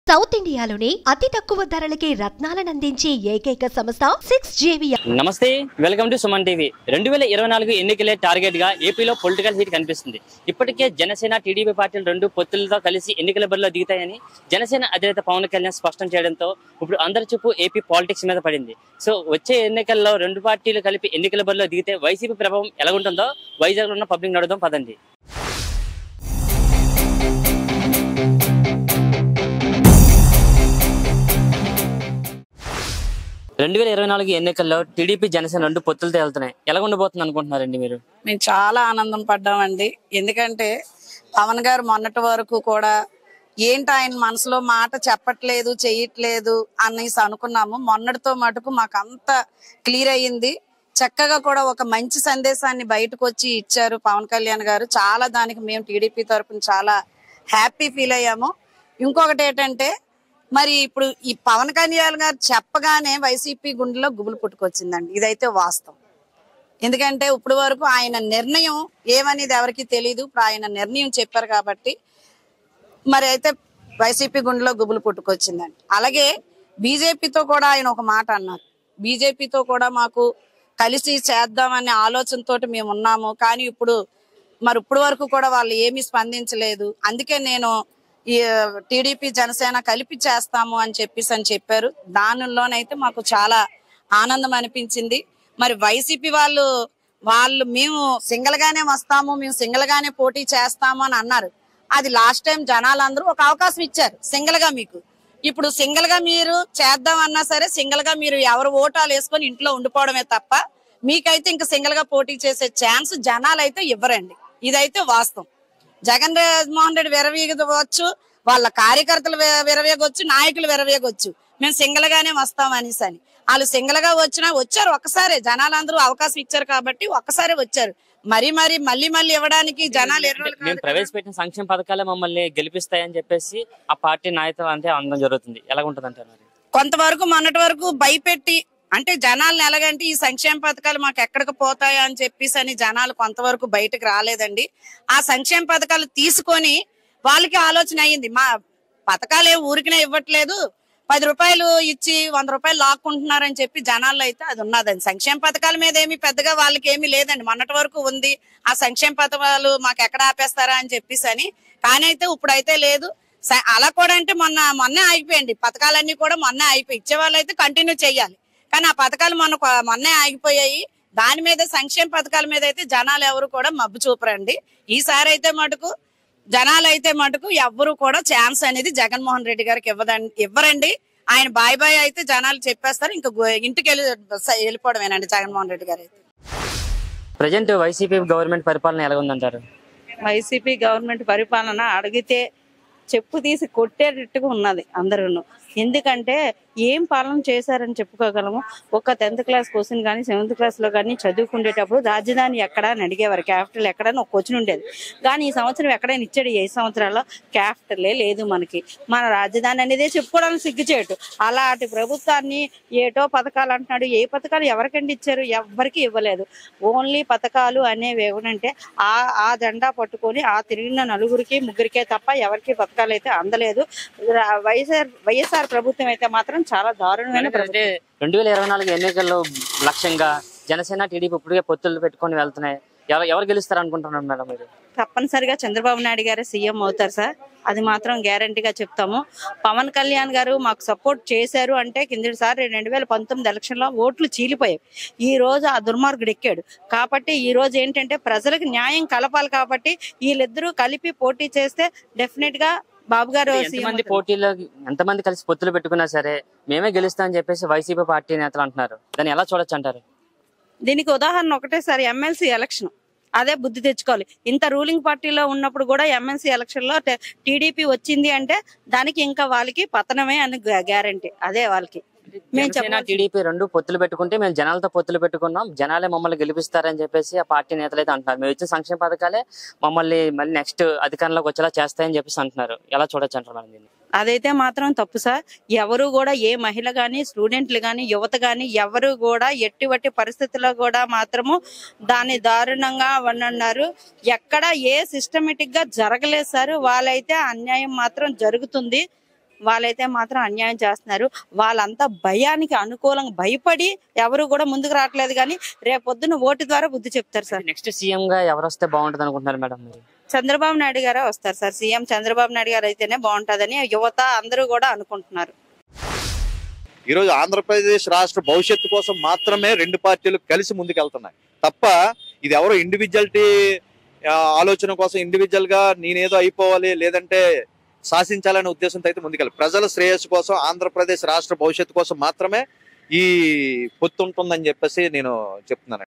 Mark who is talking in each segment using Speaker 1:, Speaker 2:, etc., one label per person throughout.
Speaker 1: South ఇండియాలోనే అతి తక్కువ ధరలకే రత్నాలను అందించే ఏకైక సంస్థ 6JVR.
Speaker 2: నమస్తే, వెల్కమ్ టు సుమన్ టీవీ. 2024 ఎన్నికలే టార్గెట్ గా ఏపీలో పొలిటికల్ హీట్ కనిపిస్తుంది. ఇప్పటికే జనసేన టీడీపీ పార్టీలు రెండు పొత్తులతో కలిసి ఎన్నికల బరిలో దిగుతాయని జనసేన అధినేత పవన్ కళ్యాణ్ స్పష్టం చేయడంతో ఇప్పుడు అందరి చూపు ఏపీ పాలిటిక్స్ మీద పడింది. సో వచ్చే ఎన్నికల్లో రెండు పార్టీలు కలిపి ఎన్నికల బరిలో దిగితే వైసీపీ ప్రభావం ఎలాగుంటుందో వైజాగ్ లో ఉన్న పబ్లిక్ నడుదాం పదండి. 2024 ఎన్నికల్లో టీడీపీ జనసేన రెండు పొత్తులతో వెళ్తున్నాయి. ఎలా ఉండబోతుంది అనుకుంటున్నారండి మీరు?
Speaker 3: మేము చాలా ఆనందం పడ్డామండి. ఎందుకంటే పవన్ గారు మొన్నటి వరకు కూడా ఏంటి ఆయన మనసులో మాట చెప్పట్లేదు, చెయ్యట్లేదు అనేసి అనుకున్నాము. మొన్నటితో మటుకు మాకు అంత క్లియర్ అయ్యింది. చక్కగా కూడా ఒక మంచి సందేశాన్ని బయటకు వచ్చి ఇచ్చారు పవన్ కళ్యాణ్ గారు. చాలా దానికి మేము టీడీపీ తరఫున చాలా హ్యాపీ ఫీల్ అయ్యాము. ఇంకొకటి ఏంటంటే మరి ఇప్పుడు ఈ పవన్ కళ్యాణ్ గారు చెప్పగానే వైసీపీ గుండెలో గుబులు పుట్టుకొచ్చిందండి. ఇదైతే వాస్తవం. ఎందుకంటే ఇప్పుడు వరకు ఆయన నిర్ణయం ఏమనేది ఎవరికి తెలియదు. ఇప్పుడు ఆయన నిర్ణయం చెప్పారు కాబట్టి మరి అయితే వైసీపీ గుండెలో గుబులు పుట్టుకొచ్చిందండి. అలాగే బీజేపీతో కూడా ఆయన ఒక మాట అన్నారు. బీజేపీతో కూడా మాకు కలిసి చేద్దామనే ఆలోచనతో మేము ఉన్నాము. కానీ ఇప్పుడు వరకు కూడా వాళ్ళు ఏమీ స్పందించలేదు. అందుకే నేను ఈ టీడీపీ జనసేన కలిపి చేస్తాము అని చెప్పారు. దానిలోనైతే మాకు చాలా ఆనందం అనిపించింది. మరి వైసీపీ వాళ్ళు మేము సింగిల్ గానే వస్తాము, మేము సింగిల్ గానే పోటీ చేస్తాము అని అన్నారు. అది లాస్ట్ టైం జనాలందరూ ఒక అవకాశం ఇచ్చారు సింగిల్ గా మీకు. ఇప్పుడు సింగిల్ గా మీరు చేద్దాం అన్నా సరే సింగిల్ గా మీరు ఎవరు ఓటాలు వేసుకొని ఇంట్లో ఉండిపోవడమే తప్ప మీకైతే ఇంకా సింగిల్ గా పోటీ చేసే ఛాన్స్ జనాలు అయితే ఇవ్వరండి. ఇదైతే వాస్తవం. జగన్మోహన్ రెడ్డి విరవీగవచ్చు, వాళ్ళ కార్యకర్తలు విరవేగొచ్చు, నాయకులు విరవేగొచ్చు, మేము సింగిల్ గానే వస్తాం అనేసి అని. వాళ్ళు సింగిల్ గా వచ్చారు ఒక్కసారే. జనాలందరూ అవకాశం ఇచ్చారు కాబట్టి ఒక్కసారే వచ్చారు. మళ్ళీ ఇవ్వడానికి జనాలు
Speaker 2: మేము ప్రవేశపెట్టిన సంక్షేమ పథకాలే మమ్మల్ని గెలిపిస్తాయని చెప్పేసి ఆ పార్టీ నాయకులు అంటే అందడం జరుగుతుంది. ఎలా ఉంటుంది అంటారు?
Speaker 3: కొంతవరకు మొన్నటి వరకు భయపెట్టి అంటే జనాలను ఎలాగంటే ఈ సంక్షేమ పథకాలు మాకు ఎక్కడికి పోతాయా అని చెప్పేసి అని జనాలు కొంతవరకు బయటకు రాలేదండి. ఆ సంక్షేమ పథకాలు తీసుకొని వాళ్ళకి ఆలోచన అయ్యింది, మా పథకాలు ఊరికినే ఇవ్వట్లేదు, 10 రూపాయలు ఇచ్చి 100 రూపాయలు లాక్కుంటున్నారని చెప్పి జనాల్లో అయితే అది ఉన్నదండి. సంక్షేమ పథకాల మీద ఏమి పెద్దగా వాళ్ళకి ఏమీ లేదండి. మొన్నటి వరకు ఉంది ఆ సంక్షేమ పథకాలు మాకు ఎక్కడ ఆపేస్తారా అని చెప్పేసి అని. కానీ అయితే ఇప్పుడైతే లేదు. అలా కూడా అంటే మొన్నే ఆగిపోయండి పథకాలన్నీ కూడా. మొన్నే అయిపోయి ఇచ్చేవాళ్ళు అయితే కంటిన్యూ చెయ్యాలి. కానీ ఆ పథకాలు మొన్నే ఆగిపోయాయి. దాని మీద సంక్షేమ పథకాల మీద అయితే జనాలు ఎవరు కూడా మబ్బు చూపరండి. ఈసారి అయితే మటుకు జనాలు అయితే మటుకు ఎవ్వరు కూడా ఛాన్స్ అనేది జగన్మోహన్ రెడ్డి గారికి ఇవ్వరండి. ఆయన బాయ్ అయితే జనాలు చెప్పేస్తారు. ఇంకా ఇంటికి వెళ్ళిపోవడమేనండి జగన్మోహన్ రెడ్డి గారు అయితే.
Speaker 2: ప్రజెంట్ వైసీపీ గవర్నమెంట్ పరిపాలన ఎలా ఉందంటారు?
Speaker 4: వైసీపీ గవర్నమెంట్ పరిపాలన అడిగితే చెప్పు తీసి కొట్టేటట్టుగా ఉన్నది అందరూ. ఎందుకంటే ఏం పాలన చేశారని చెప్పుకోగలము. ఒక 10th క్లాస్ క్వశ్చన్ కానీ 7th క్లాస్లో కానీ చదువుకునేటప్పుడు రాజధాని ఎక్కడ అని అడిగేవారు, క్యాపిటల్ ఎక్కడని ఒక క్వశ్చన్ ఉండేది. కానీ ఈ సంవత్సరం ఎక్కడైనా ఇచ్చాడు? 5 సంవత్సరాల్లో క్యాపిటలే లేదు మనకి. మన రాజధాని అనేదే చెప్పుకోవడానికి సిగ్గుచేటు. అలాంటి ప్రభుత్వాన్ని ఏటో పథకాలు అంటున్నాడు. ఏ పథకాలు ఎవరికండి ఇచ్చారు? ఎవరికి ఇవ్వలేదు. ఓన్లీ పథకాలు అనేవి ఏమంటే ఆ జెండా పట్టుకొని ఆ తిరిగిన నలుగురికి ముగ్గురికే తప్ప ఎవరికి పథకాలు అయితే అందలేదు. వైఎస్ఆర్ ప్రభుత్వం అయితే మాత్రం చాలా దారుణమైన.
Speaker 2: 2024 ఎన్నికల్లో లక్ష్యంగా జనసేన టీడీపీ ఇప్పటికే పొత్తులు పెట్టుకొని వెళ్తున్నాయి. ఎవరు గెలుస్తారు అనుకుంటున్నారు మేడం మీరు?
Speaker 4: తప్పనిసరిగా చంద్రబాబు నాయుడు గారు సీఎం అవుతారు సార్. అది మాత్రం గ్యారంటీగా చెప్తాము. పవన్ కళ్యాణ్ గారు మాకు సపోర్ట్ చేశారు అంటే కిందటిసారి 2019 ఎలక్షన్ లో ఓట్లు చీలిపోయాయి. ఈ రోజు ఆ దుర్మార్గుడు ఎక్కాడు కాబట్టి ఈ రోజు ఏంటంటే ప్రజలకు న్యాయం కలపాలి కాబట్టి వీళ్ళిద్దరూ కలిపి పోటీ చేస్తే డెఫినెట్ గా బాబు గారు.
Speaker 2: ఎంతమంది కలిసి పొత్తులు పెట్టుకున్నా సరే మేమే గెలుస్తామని చెప్పేసి వైసీపీ పార్టీ నేతలు అంటున్నారు. దాన్ని ఎలా చూడొచ్చు అంటారు?
Speaker 4: దీనికి ఉదాహరణ ఒకటేసారి ఎమ్మెల్సీ ఎలక్షన్. అదే బుద్ధి తెచ్చుకోవాలి. ఇంత రూలింగ్ పార్టీలో ఉన్నప్పుడు కూడా ఎమ్మెల్సీ ఎలక్షన్ లో టీడీపీ వచ్చింది అంటే దానికి ఇంకా వాళ్ళకి పతనమే అని గ్యారంటీ. అదే వాళ్ళకి.
Speaker 2: టీడీపీ రెండు పొత్తులు పెట్టుకుంటే మేము జనాలతో పొత్తులు పెట్టుకున్నాం, జనాలే మమ్మల్ని గెలిపిస్తారని చెప్పేసి ఆ పార్టీ నేతలు అయితే అంటున్నారు. మేము ఇచ్చిన సంక్షేమ పథకాలే మమ్మల్ని మళ్ళీ నెక్స్ట్ అధికారంలోకి వచ్చేలా చేస్తాయని చెప్పేసి అంటున్నారు. ఎలా చూడొచ్చు అంటున్నారు దీన్ని?
Speaker 4: అదైతే మాత్రం తప్పు సార్. ఎవరు కూడా ఏ మహిళ గాని స్టూడెంట్లు గాని యువత గాని ఎవరు కూడా ఎట్టి పరిస్థితుల్లో కూడా మాత్రము దాన్ని దారుణంగా అన్నారు. ఎక్కడ ఏ సిస్టమేటిక్ గా జరగలేదు సార్. వాళ్ళైతే అన్యాయం మాత్రం జరుగుతుంది. వాళ్ళైతే మాత్రం అన్యాయం చేస్తున్నారు. వాళ్ళంతా భయానికి అనుకూలంగా భయపడి ఎవరు కూడా ముందుకు రావట్లేదు. కానీ రేపొద్దున ఓటు ద్వారా బుద్ధి చెప్తారు సార్.
Speaker 2: నెక్స్ట్ సీఎం గా ఎవరు వస్తే బాగుంటది అనుకుంటున్నారు మేడం మీరు?
Speaker 4: చంద్రబాబు నాయుడు గారే వస్తారు సార్. సీఎం చంద్రబాబు నాయుడు గారు అయితేనే బాగుంటదని యువత అందరూ కూడా అనుకుంటున్నారు.
Speaker 5: ఈరోజు ఆంధ్రప్రదేశ్ రాష్ట్ర భవిష్యత్తు కోసం మాత్రమే రెండు పార్టీలు కలిసి ముందుకెళ్తున్నాయి తప్ప ఇది ఎవరో ఇండివిజువాలిటీ ఆలోచన కోసం ఇండివిజువల్ గా నేనేదో అయిపోవాలి లేదంటే శాసించాలనే ఉద్దేశంతో అయితే ముందుకెళ్ళి ప్రజల శ్రేయస్సు కోసం ఆంధ్రప్రదేశ్ రాష్ట్ర భవిష్యత్తు కోసం మాత్రమే ఈ పొత్తు ఉంటుందని చెప్పేసి నేను చెప్తున్నాను.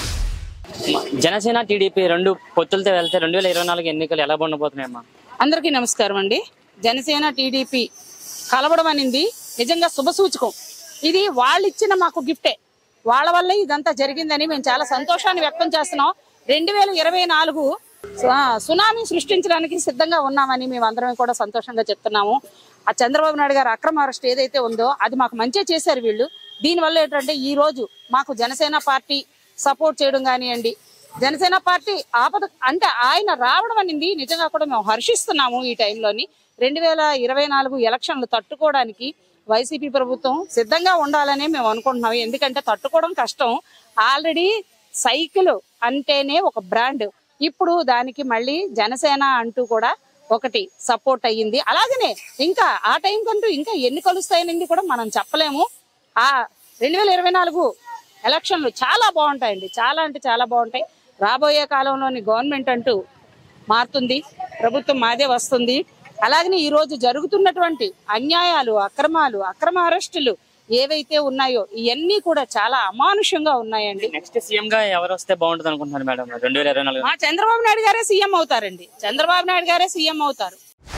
Speaker 2: జనసేన టీడీపీ రెండు పొత్తులతో వెళ్తే 2024 ఎన్నికలు ఎలా ఉండబోతున్నాయమ్మా?
Speaker 3: అందరికీ నమస్కారం అండి. జనసేన టీడీపీ కలవడం అనేది నిజంగా శుభసూచకం. ఇది వాళ్ళు ఇచ్చిన మాకు గిఫ్టే. వాళ్ళ వల్ల ఇదంతా జరిగిందని మేము చాలా సంతోషాన్ని వ్యక్తం చేస్తున్నాం. 2024 సునామీ సృష్టించడానికి సిద్ధంగా ఉన్నామని మేము అందరం కూడా సంతోషంగా చెప్తున్నాము. ఆ చంద్రబాబు నాయుడు గారు అక్రమ అరెస్ట్ ఏదైతే ఉందో అది మాకు మంచిగా చేశారు వీళ్ళు. దీనివల్ల ఏంటంటే ఈ రోజు మాకు జనసేన పార్టీ సపోర్ట్ చేయడం కానివ్వండి, జనసేన పార్టీ ఆపద అంటే ఆయన రావడం అనేది నిజంగా కూడా మేము హర్షిస్తున్నాము. ఈ టైంలోని 2024 ఎలక్షన్లు తట్టుకోవడానికి వైసీపీ ప్రభుత్వం సిద్ధంగా ఉండాలని మేము అనుకుంటున్నాము. ఎందుకంటే తట్టుకోవడం కష్టం. ఆల్రెడీ సైకిల్ అంటేనే ఒక బ్రాండ్, ఇప్పుడు దానికి మళ్ళీ జనసేన అంటూ కూడా ఒకటి సపోర్ట్ అయ్యింది. అలాగనే ఇంకా ఆ టైం కంటూ ఇంకా ఎన్ని కలుస్తాయనేది కూడా మనం చెప్పలేము. ఆ 2024 ఎలక్షన్లు చాలా బాగుంటాయండి. చాలా అంటే చాలా బాగుంటాయి. రాబోయే కాలంలోని గవర్నమెంట్ అంటూ మారుతుంది, ప్రభుత్వం మాదే వస్తుంది. అలాగనే ఈ రోజు జరుగుతున్నటువంటి అన్యాయాలు, అక్రమ అరెస్టులు ఏవైతే ఉన్నాయో ఇవన్నీ కూడా చాలా అమానుషంగా ఉన్నాయండి.
Speaker 2: నెక్స్ట్ సీఎం గా ఎవరు వస్తే బాగుంటుంది అనుకుంటున్నారు మేడం 2024?
Speaker 3: మా చంద్రబాబు నాయుడు గారే సీఎం అవుతారండి. చంద్రబాబు నాయుడు గారే సీఎం అవుతారు.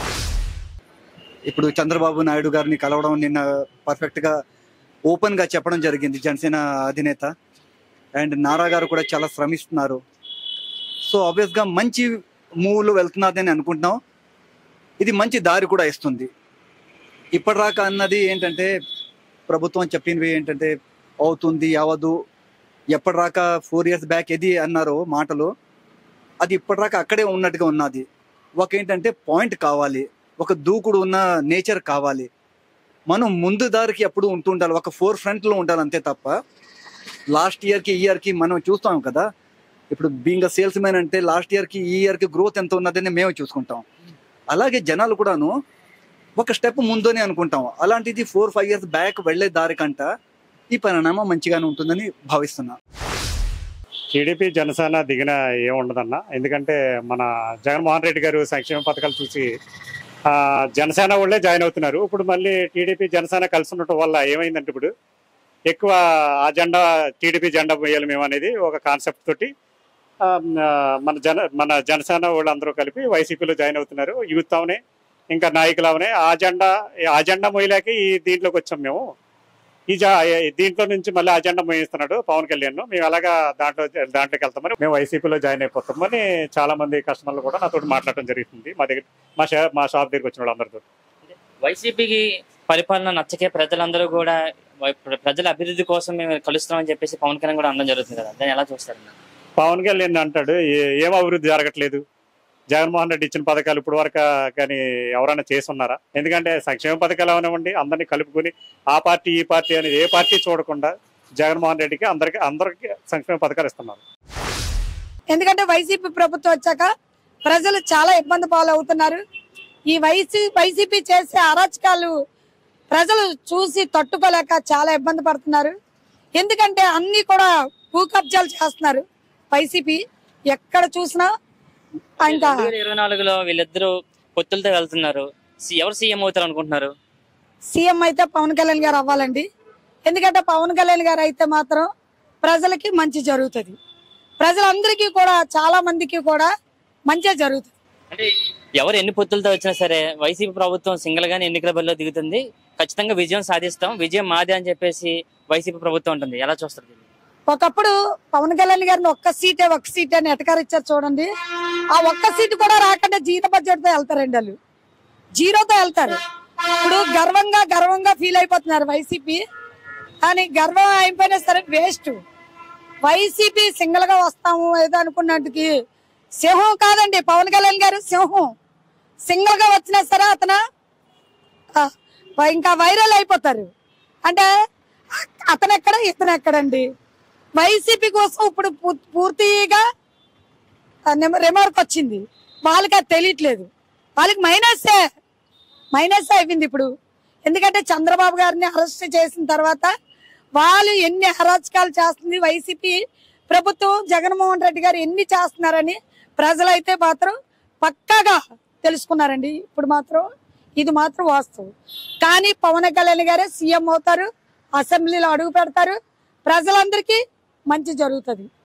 Speaker 6: ఇప్పుడు చంద్రబాబు నాయుడు గారిని కలవడం నిన్న పర్ఫెక్ట్ గా ఓపెన్ గా చెప్పడం జరిగింది జనసేన అధినేత. అండ్ నారా గారు కూడా చాలా శ్రమిస్తున్నారు. సో ఆబ్వియస్ గా మంచి మూవ్లో వెళ్తున్నారని అనుకుంటున్నాం. ఇది మంచి దారి కూడా ఇస్తుంది. ఇప్పటిదాకా అన్నది ఏంటంటే ప్రభుత్వం చెప్పినవి ఏంటంటే అవుతుంది అవదు, ఎప్పటిదాకా 4 years బ్యాక్ ఏది అన్నారో మాటలు అది ఇప్పటిదాకా అక్కడే ఉన్నట్టుగా ఉన్నది. ఒక ఏంటంటే పాయింట్ కావాలి, ఒక దూకుడు ఉన్న నేచర్ కావాలి. మనం ముందు దారికి ఎప్పుడు ఉంటుండాలి, ఒక 4 front లో ఉండాలి అంతే తప్ప లాస్ట్ ఇయర్కి ఈ ఇయర్కి మనం చూస్తాం కదా. ఇప్పుడు బీయింగ్ సేల్స్ మ్యాన్ అంటే లాస్ట్ ఇయర్కి ఈ ఇయర్కి గ్రోత్ ఎంత ఉన్నదని మేము చూసుకుంటాం. అలాగే జనాలు కూడాను ఒక స్టెప్ ముందునే అనుకుంటాం. అలాంటిది 4-5 years బ్యాక్ వెళ్లే దారి కంట ఈ పరిణామం మంచిగానే ఉంటుందని భావిస్తున్నా.
Speaker 7: టీడీపీ జనసేన దిగిన ఏముండదన్న, ఎందుకంటే మన జగన్మోహన్ రెడ్డి గారు సంక్షేమ పథకాలు చూసి జనసేన వాళ్ళే జాయిన్ అవుతున్నారు. ఇప్పుడు మళ్ళీ టీడీపీ జనసేన కలిసి ఉండటం వల్ల ఏమైందంటే ఇప్పుడు ఎక్కువ ఆ జెండా టీడీపీ జెండా వేయాలి మేము అనేది ఒక కాన్సెప్ట్ తోటి మన జనసేన వాళ్ళందరూ కలిపి వైసీపీలో జాయిన్ అవుతున్నారు. యూత్ అవనే ఇంకా నాయకులు అవనే ఆ జెండా మోయలేక ఈ దీంట్లోకి వచ్చాం మేము. దీంట్లో నుంచి మళ్ళీ అజెండా మోయిస్తున్నాడు పవన్ కళ్యాణ్. మేము అలాగా దాంట్లోకి వెళ్తామని మేము వైసీపీలో జాయిన్ అయిపోతామని చాలా మంది కస్టమర్లు కూడా నాతో మాట్లాడటం జరుగుతుంది. మా షాప్ దగ్గరికి వచ్చిన వాళ్ళందరితో.
Speaker 2: వైసీపీకి పరిపాలన నచ్చకే ప్రజలందరూ కూడా ప్రజల అభివృద్ధి కోసం మేము కలుస్తున్నామని చెప్పేసి పవన్ కళ్యాణ్ కూడా అనడం జరుగుతుంది కదా, దాన్ని ఎలా చూస్తారు?
Speaker 7: పవన్ కళ్యాణ్ అంటాడు ఏం అభివృద్ధి జరగట్లేదు, జగన్మోహన్ రెడ్డి ఇచ్చిన పథకాలు ఇప్పుడు వరకు కానీ ఎవరైనా చేసి ఉన్నారా? ఎందుకంటే సంక్షేమ పథకాలు అవనివ్వండి అందరినీ కలుపుకొని ఆ పార్టీ ఈ పార్టీ అని ఏ పార్టీ చూడకుండా జగన్మోహన్ రెడ్డికి అందరికి సంక్షేమ పథకాలు ఇస్తున్నారు.
Speaker 8: ఎందుకంటే వైసీపీ ప్రభుత్వం వచ్చాక ప్రజలు చాలా ఇబ్బంది పాలవుతున్నారు. ఈ వైసీపీ చేసే అరాచకాలు ప్రజలు చూసి తట్టుకోలేక చాలా ఇబ్బంది పడుతున్నారు. ఎందుకంటే అన్ని కూడా భూ కబ్జాలు చేస్తున్నారు వైసీపీ. ఎక్కడ చూసినా
Speaker 2: 2024లో వీళ్ళిద్దరూ పొత్తులతో వెళ్తున్నారు. ఎవరు సీఎం అవుతారు అనుకుంటున్నారు?
Speaker 8: సీఎం అయితే పవన్ కళ్యాణ్ గారు అవ్వాలండి. ఎందుకంటే పవన్ కళ్యాణ్ గారు అయితే మాత్రం ప్రజలకి మంచి జరుగుతుంది. ప్రజలందరికీ కూడా చాలా మందికి కూడా మంచిగా జరుగుతుంది.
Speaker 2: అంటే ఎవరు ఎన్ని పొత్తులతో వచ్చినా సరే వైసీపీ ప్రభుత్వం సింగిల్ గానే ఎన్నికల బరిలో దిగుతుంది, ఖచ్చితంగా విజయం సాధిస్తాం, విజయం మాదే అని చెప్పేసి వైసీపీ ప్రభుత్వం ఉంటుంది. ఎలా చూస్తారు?
Speaker 8: ఒకప్పుడు పవన్ కళ్యాణ్ గారిని ఒక్క సీట్ అని ఎటకారిచ్చారు చూడండి. ఆ ఒక్క సీటు కూడా రాకుండా జీరో బడ్జెట్ తో వెళ్తారండి. వాళ్ళు జీరోతో వెళ్తారు. ఇప్పుడు గర్వంగా ఫీల్ అయిపోతున్నారు వైసీపీ. కానీ గర్వం అయిపోయినా సరే వేస్ట్. వైసీపీ సింగిల్ గా వస్తాము ఏదో అనుకున్నట్టుకి సింహం కాదండి పవన్ కళ్యాణ్ గారు. సింహం సింగిల్ గా వచ్చినా సరే అతను ఇంకా వైరల్ అయిపోతారు. అంటే అతను ఎక్కడ ఇతను ఎక్కడండి. వైసీపీ కోసం ఇప్పుడు పూర్తిగా రిమార్క్ వచ్చింది. వాళ్ళకి అది తెలియట్లేదు. వాళ్ళకి మైనస్ అయింది ఇప్పుడు. ఎందుకంటే చంద్రబాబు గారిని అరెస్ట్ చేసిన తర్వాత వాళ్ళు ఎన్ని అరాచకాలు చేస్తుంది వైసీపీ ప్రభుత్వం, జగన్మోహన్ రెడ్డి గారు ఎన్ని చేస్తున్నారని ప్రజలైతే మాత్రం పక్కాగా తెలుసుకున్నారండి. ఇప్పుడు మాత్రం ఇది మాత్రం వాస్తవం. కానీ పవన్ కళ్యాణ్ గారే సీఎం అవుతారు, అసెంబ్లీలో అడుగు పెడతారు, ప్రజలందరికీ మంచి జరుగుతుంది.